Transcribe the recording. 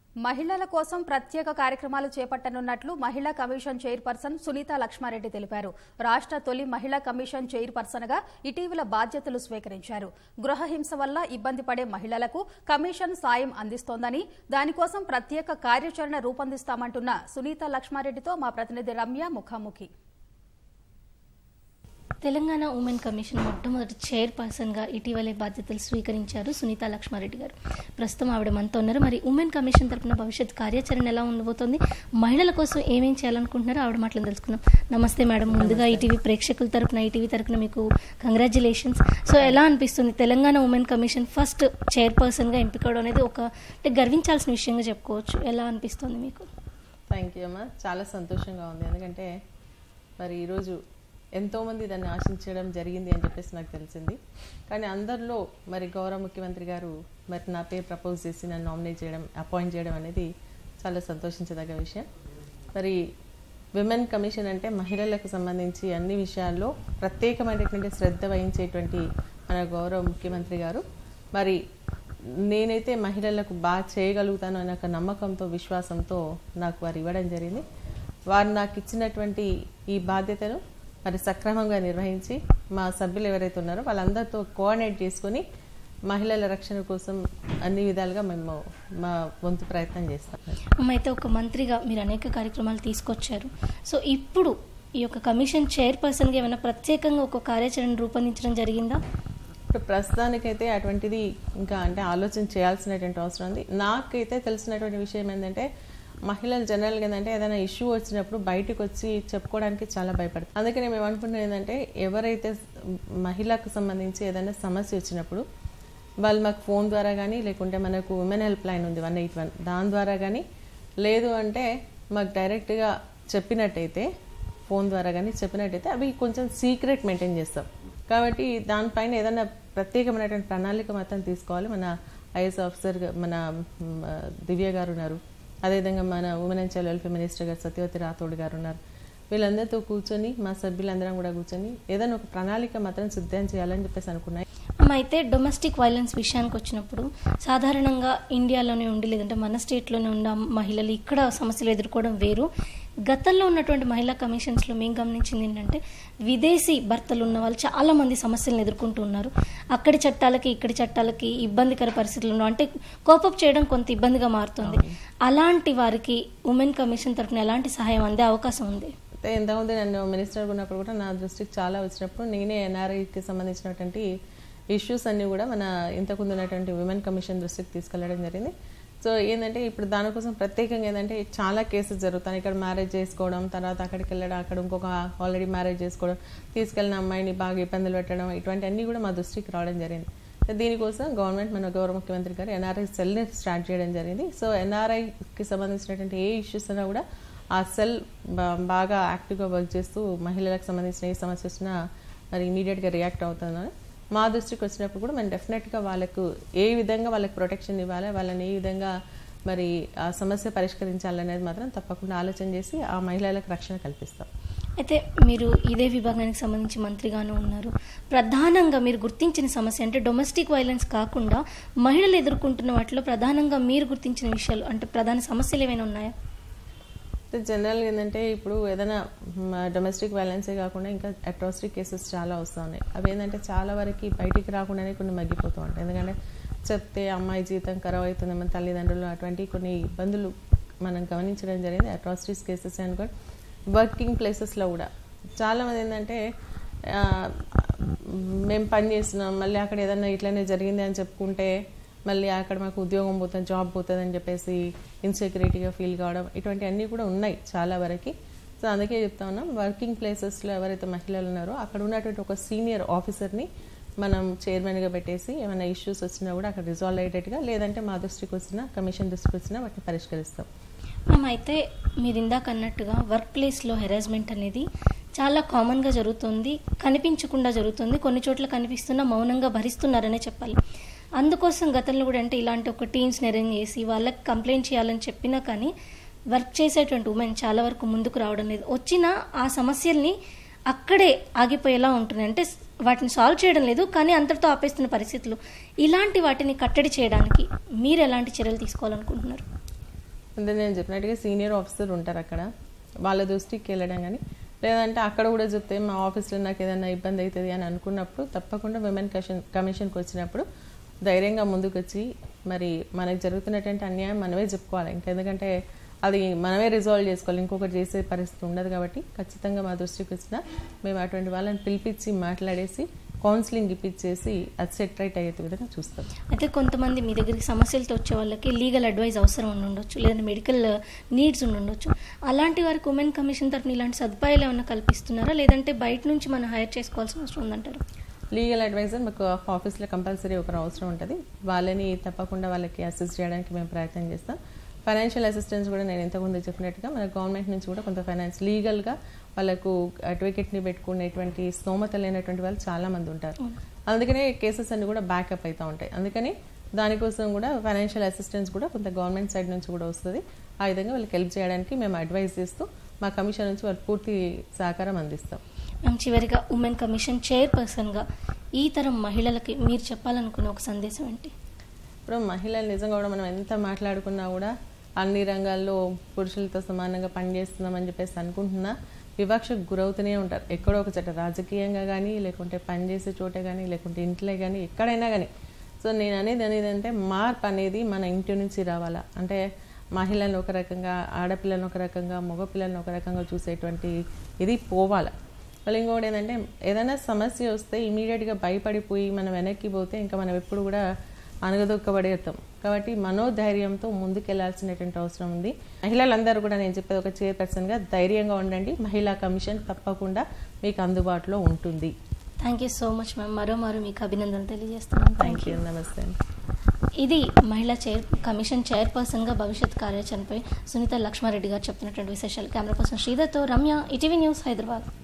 మహిళల కోసం ప్రత్యేక కార్యక్రమాలు చేపట్టనున్నట్లు మహిళా కమిషన్ చైర్పర్సన్ సునీత లక్ష్మారెడ్డి తెలిపారు. రాష్ట్ర తొలి మహిళా కమిషన్ చైర్పర్సన్ గా ఇటీవల బాధ్యతలు స్వీకరించారు. గృహహింస వల్ల ఇబ్బంది పడే మహిళలకు కమిషన్ సాయం అందిస్తోందని, దానికోసం ప్రత్యేక కార్యాచరణ రూపొందిస్తామంటున్న సునీత లక్ష్మారెడ్డితో మా ప్రతినిధి రమ్య ముఖాముఖి. తెలంగాణ ఉమెన్ కమిషన్ మొట్టమొదటి చైర్పర్సన్గా ఇటీవలే బాధ్యతలు స్వీకరించారు సునీత లక్ష్మారెడ్డి గారు. ప్రస్తుతం ఆవిడ మనతో ఉన్నారు. మరి ఉమెన్ కమిషన్ తరఫున భవిష్యత్ కార్యాచరణ ఎలా ఉండబోతోంది, మహిళల కోసం ఏమేం చేయాలనుకుంటున్నారో ఆవిడ మాటలు తెలుసుకుందాం. నమస్తే మేడం. ముందుగా ఈటీవీ ప్రేక్షకుల తరఫున, ఈటీవీ తరఫున మీకు కంగ్రాచులేషన్స్. సో ఎలా అనిపిస్తుంది తెలంగాణ ఉమెన్ కమిషన్ ఫస్ట్ చైర్పర్సన్గా ఎంపికవడం అనేది అంటే గర్వించాల్సిన విషయంగా చెప్పుకోవచ్చు. ఎలా అనిపిస్తుంది మీకు? థ్యాంక్ యూ అమ్మా. చాలా సంతోషంగా ఉంది. ఎందుకంటే మరి ఈరోజు ఎంతోమంది దాన్ని ఆశించడం జరిగింది అని చెప్పేసి నాకు తెలిసింది. కానీ అందరిలో మరి గౌరవ ముఖ్యమంత్రి గారు మరి నా పేరు ప్రపోజ్ చేసి నన్ను నామినేట్ చేయడం, అపాయింట్ చేయడం అనేది చాలా సంతోషించదగ్గ విషయం. మరి విమెన్ కమిషన్ అంటే మహిళలకు సంబంధించి అన్ని విషయాల్లో ప్రత్యేకమైనటువంటి శ్రద్ధ వహించేటువంటి మన గౌరవ ముఖ్యమంత్రి గారు మరి నేనైతే మహిళలకు బాగా చేయగలుగుతాను అనే ఒక నమ్మకంతో, విశ్వాసంతో నాకు వారు ఇవ్వడం జరిగింది. వారు నాకు ఇచ్చినటువంటి ఈ బాధ్యతను మరి సక్రమంగా నిర్వహించి మా సభ్యులు ఎవరైతే ఉన్నారో వాళ్ళందరితో కోఆర్డినేట్ చేసుకుని మహిళల రక్షణ కోసం అన్ని విధాలుగా మేము మా వంతు ప్రయత్నం చేస్తాం. అయితే ఒక మంత్రిగా మీరు అనేక కార్యక్రమాలు తీసుకొచ్చారు. సో ఇప్పుడు ఈ యొక్క కమిషన్ చైర్పర్సన్గా ఏమైనా ప్రత్యేకంగా ఒక కార్యాచరణ రూపొందించడం జరిగిందా? ఇప్పుడు ప్రస్తుతానికైతే అటువంటిది ఇంకా అంటే ఆలోచన చేయాల్సినటువంటి అవసరం ఉంది. నాకైతే తెలిసినటువంటి విషయం ఏంటంటే మహిళలు జనరల్గా ఏంటంటే ఏదైనా ఇష్యూ వచ్చినప్పుడు బయటకు వచ్చి చెప్పుకోవడానికి చాలా భయపడతారు. అందుకని మేము అనుకుంటున్నాం ఏంటంటే ఎవరైతే మహిళకు సంబంధించి ఏదైనా సమస్య వచ్చినప్పుడు వాళ్ళు మాకు ఫోన్ ద్వారా కానీ, లేకుంటే మనకు ఉమెన్ హెల్ప్ లైన్ ఉంది 181, దాని ద్వారా కానీ, లేదు అంటే మాకు డైరెక్ట్గా చెప్పినట్టయితే, ఫోన్ ద్వారా కానీ చెప్పినట్టయితే అవి కొంచెం సీక్రెట్ మెయింటైన్ చేస్తాం. కాబట్టి దానిపైన ఏదైనా ప్రత్యేకమైనటువంటి ప్రణాళిక మాత్రం తీసుకోవాలి. మన ఐఎస్ ఆఫీసర్ మన దివ్య గారు ఉన్నారు, అదేవిధంగా మన women and child welfare minister గారు సత్యవతి రాథోడ్ గారు ఉన్నారు. వీళ్ళందరితో కూర్చొని మా సభ్యులందరం కూడా కూర్చొని ఏదైనా ఒక ప్రణాళిక మాత్రం సిద్ధం చేయాలని చెప్పేసి అనుకున్నాయి. అయితే డొమెస్టిక్ వైలెన్స్ విషయానికి వచ్చినప్పుడు సాధారణంగా ఇండియాలోనే ఉండి, లేదంటే మన స్టేట్లోనే ఉన్న మహిళలు ఇక్కడ సమస్యలు ఎదుర్కోవడం వేరు. గతంలో ఉన్నటువంటి మహిళా కమిషన్స్లో మేము గమనించింది ఏంటంటే విదేశీ భర్తలు ఉన్న వాళ్ళు చాలా మంది సమస్యలను ఎదుర్కొంటూ ఉన్నారు. అక్కడి చట్టాలకి ఇక్కడి చట్టాలకి ఇబ్బందికర పరిస్థితులు ఉన్నాయి. అంటే కోపప్ చేయడం కొంత ఇబ్బందిగా మారుతుంది. అలాంటి వారికి ఉమెన్ కమిషన్ తరఫున ఎలాంటి సహాయం అందే అవకాశం ఉంది? అయితే ఇంతకుముందు నన్ను మినిస్టర్గా ఉన్నప్పుడు కూడా నా దృష్టికి చాలా వచ్చినప్పుడు నేనే ఎన్ఆర్ఐకి సంబంధించినటువంటి ఇష్యూస్ అన్నీ కూడా మన ఇంతకుముందు ఉన్నటువంటి ఉమెన్ కమిషన్ దృష్టికి తీసుకెళ్లడం జరిగింది. సో ఏంటంటే ఇప్పుడు దానికోసం ప్రత్యేకంగా ఏంటంటే చాలా కేసెస్ జరుగుతాయి. ఇక్కడ మ్యారేజ్ చేసుకోవడం, తర్వాత అక్కడికి వెళ్ళడం, అక్కడ ఇంకొక ఆల్రెడీ మ్యారేజ్ చేసుకోవడం, తీసుకెళ్లిన అమ్మాయిని బాగా ఇబ్బందులు పెట్టడం, ఇటువంటి అన్నీ కూడా మా దృష్టికి రావడం జరిగింది. దీనికోసం గవర్నమెంట్ మన గౌరవ ముఖ్యమంత్రి గారు ఎన్ఆర్ఐ సెల్ని స్టార్ట్ చేయడం జరిగింది. సో ఎన్ఆర్ఐకి సంబంధించినటువంటి ఏ ఇష్యూస్ అయినా కూడా ఆ సెల్ బాగా యాక్టివ్గా వర్క్ చేస్తూ మహిళలకు సంబంధించిన ఏ సమస్య వచ్చినా మరి ఇమీడియట్గా రియాక్ట్ అవుతుందని మా దృష్టికి వచ్చినప్పుడు కూడా మేము డెఫినెట్గా వాళ్ళకు ఏ విధంగా వాళ్ళకి ప్రొటెక్షన్ ఇవ్వాలి, వాళ్ళని ఏ విధంగా మరి ఆ సమస్య పరిష్కరించాలనేది మాత్రం తప్పకుండా ఆలోచన చేసి ఆ మహిళలకు రక్షణ కల్పిస్తాం. అయితే మీరు ఇదే విభాగానికి సంబంధించి మంత్రిగాను ఉన్నారు. ప్రధానంగా మీరు గుర్తించిన సమస్య అంటే డొమెస్టిక్ వైలెన్స్ కాకుండా మహిళలు ఎదుర్కొంటున్న వాటిలో ప్రధానంగా మీరు గుర్తించిన విషయాలు అంటే ప్రధాన సమస్యలు ఏమైనా ఉన్నాయా? జనరల్గా ఏంటంటే ఇప్పుడు ఏదైనా డొమెస్టిక్ వైలెన్సే కాకుండా ఇంకా అట్రాసిటీ కేసెస్ చాలా వస్తూ ఉన్నాయి. అవి ఏంటంటే చాలా వరకు బయటికి రాకుండానే కొన్ని మగ్గిపోతూ ఉంటాయి. ఎందుకంటే చెప్తే అమ్మాయి జీవితం ఖరాబ్ అవుతుంది, మన తల్లిదండ్రులు, అటువంటి కొన్ని ఇబ్బందులు మనం గమనించడం జరిగింది. అట్రాసిటీస్ కేసెస్ అనుకోండి, వర్కింగ్ ప్లేసెస్లో కూడా చాలామంది ఏంటంటే మేము పని చేస్తున్నాం, మళ్ళీ అక్కడ ఏదన్నా ఇట్లనే జరిగింది అని చెప్పుకుంటే మళ్ళీ అక్కడ మాకు ఉద్యోగం పోతుంది, జాబ్ పోతుంది అని చెప్పేసి ఇన్సెక్యూరిటీగా ఫీల్ కావడం, ఇటువంటి అన్నీ కూడా ఉన్నాయి చాలా వరకు. సో అందుకే చెప్తా ఉన్నాం, వర్కింగ్ ప్లేసెస్లో ఎవరైతే మహిళలు ఉన్నారో అక్కడ ఉన్నటువంటి ఒక సీనియర్ ఆఫీసర్ని మనం చైర్మన్గా పెట్టేసి ఏమైనా ఇష్యూస్ వచ్చినా కూడా అక్కడ రిజాల్వ్ అయ్యేటట్టుగా, లేదంటే మా దృష్టికి వచ్చినా, కమిషన్ దృష్టికి వచ్చినా వాటిని పరిష్కరిస్తాం. అయితే మీరు ఇందాక అన్నట్టుగా వర్క్ ప్లేస్లో హెరాస్మెంట్ అనేది చాలా కామన్గా జరుగుతుంది, కనిపించకుండా జరుగుతుంది, కొన్ని చోట్ల కనిపిస్తున్నా మౌనంగా భరిస్తున్నారనే చెప్పాలి. అందుకోసం గతంలో కూడా అంటే ఇలాంటి ఒక టీమ్స్ని అరేంజ్ చేసి వాళ్ళకి కంప్లైంట్ చేయాలని చెప్పినా కానీ వర్క్ చేసేటువంటి ఉమెన్ చాలా వరకు ముందుకు రావడం లేదు. వచ్చిన ఆ సమస్యల్ని అక్కడే ఆగిపోయేలా ఉంటున్నాయి. అంటే వాటిని సాల్వ్ చేయడం లేదు, కానీ అంతటితో ఆపేస్తున్న పరిస్థితులు. ఇలాంటి వాటిని కట్టడి చేయడానికి మీరు ఎలాంటి చర్యలు తీసుకోవాలనుకుంటున్నారు? అంటే నేను చెప్పినట్టుగా సీనియర్ ఆఫీసర్ ఉంటారు అక్కడ, వాళ్ళ దృష్టికి వెళ్ళడం కానీ, లేదంటే అక్కడ కూడా చెప్తే మా ఆఫీస్లో నాకు ఏదైనా ఇబ్బంది అవుతుంది అని అనుకున్నప్పుడు తప్పకుండా విమెన్ కమిషన్కి వచ్చినప్పుడు ధైర్యంగా ముందుకు వచ్చి మరి మనకు జరుగుతున్నటువంటి అన్యాయం మనమే చెప్పుకోవాలి. ఎందుకంటే అది మనమే రిజాల్వ్ చేసుకోవాలి, ఇంకొకటి చేసే పరిస్థితి ఉండదు. కాబట్టి ఖచ్చితంగా మా దృష్టికి వచ్చినా మేము అటువంటి వాళ్ళని పిలిపించి మాట్లాడేసి కౌన్సిలింగ్ ఇప్పించేసి అది సెట్ రైట్ అయ్యే విధంగా చూస్తాం. అయితే కొంతమంది మీ దగ్గరికి సమస్యలతో వచ్చే వాళ్ళకి లీగల్ అడ్వైస్ అవసరం ఉండొచ్చు, లేదంటే మెడికల్ నీడ్స్ ఉండొచ్చు. అలాంటి వారికి ఉమెన్ కమిషన్ తరఫున ఇలాంటి సదుపాయాలు ఏమైనా కల్పిస్తున్నారా, లేదంటే బయట నుంచి మనం హైర్ చేసుకోవాల్సిన అవసరం ఉందంటారు? లీగల్ అడ్వైజర్ మాకు ఆఫీస్లో కంపల్సరీ ఒకరు అవసరం ఉంటుంది. వాళ్ళని తప్పకుండా వాళ్ళకి అసిస్ట్ చేయడానికి మేము ప్రయత్నం చేస్తాం. ఫైనాన్షియల్ అసిస్టెన్స్ కూడా నేను ఇంతకుముందు చెప్పినట్టుగా మన గవర్నమెంట్ నుంచి కూడా కొంత ఫైనాన్స్ లీగల్గా వాళ్ళకు అడ్వకేట్ని పెట్టుకునేటువంటి స్తోమత లేనటువంటి వాళ్ళు చాలామంది ఉంటారు. అందుకనే కేసెస్ అన్ని కూడా బ్యాకప్ అవుతూ ఉంటాయి. అందుకని దానికోసం కూడా ఫైనాన్షియల్ అసిస్టెన్స్ కూడా కొంత గవర్నమెంట్ సైడ్ నుంచి కూడా వస్తుంది. ఆ విధంగా వాళ్ళకి హెల్ప్ చేయడానికి మేము అడ్వైజ్ చేస్తూ మా కమిషన్ నుంచి వాళ్ళు పూర్తి సహకారం అందిస్తాం. మేము చివరిగా ఉమెన్ కమిషన్ చైర్పర్సన్గా ఈ తరం మహిళలకి మీరు చెప్పాలనుకున్న ఒక సందేశం ఏంటి? ఇప్పుడు మహిళలు నిజంగా కూడా మనం ఎంత మాట్లాడుకున్నా కూడా అన్ని రంగాల్లో పురుషులతో సమానంగా పనిచేస్తున్నామని చెప్పేసి అనుకుంటున్నా వివక్షకు గురవుతూనే ఉంటారు. ఎక్కడో ఒక చోట రాజకీయంగా కానీ, లేకుంటే పనిచేసే చోట కానీ, లేకుంటే ఇంట్లో కానీ, ఎక్కడైనా కానీ. సో నేను అనేది అంటే మార్పు అనేది మన ఇంటి నుంచి రావాలా. అంటే మహిళలను ఒక రకంగా, ఆడపిల్లలను ఒక రకంగా, మగపిల్లలను ఒక రకంగా చూసేటువంటి ఇది పోవాలా. వాళ్ళు ఇంకోటి ఏంటంటే ఏదైనా సమస్య వస్తే ఇమీడియట్గా భయపడిపోయి మనం వెనక్కి పోతే ఇంకా మనం ఎప్పుడు కూడా అనగదొక్కబడేస్తాం. కాబట్టి మనోధైర్యంతో ముందుకెళ్లాల్సినటువంటి అవసరం ఉంది. మహిళలందరూ కూడా నేను చెప్పేది ఒక చైర్పర్సన్గా ధైర్యంగా ఉండండి. మహిళా కమిషన్ తప్పకుండా మీకు అందుబాటులో ఉంటుంది. Thank you so much ma'am. మరోమారు మీకు అభినందనలు తెలియజేస్తున్నాను. Thank you. నమస్తే. ఇది మహిళా కమిషన్ చైర్పర్సన్గా భవిష్యత్ కార్యాచరణపై సునీత లక్ష్మారెడ్డి గారు చెప్తున్నటువంటి విశేషాలు. కెమెరా పర్సన్ శ్రీధర్తో రమ్య, ఈటీవీ న్యూస్, హైదరాబాద్.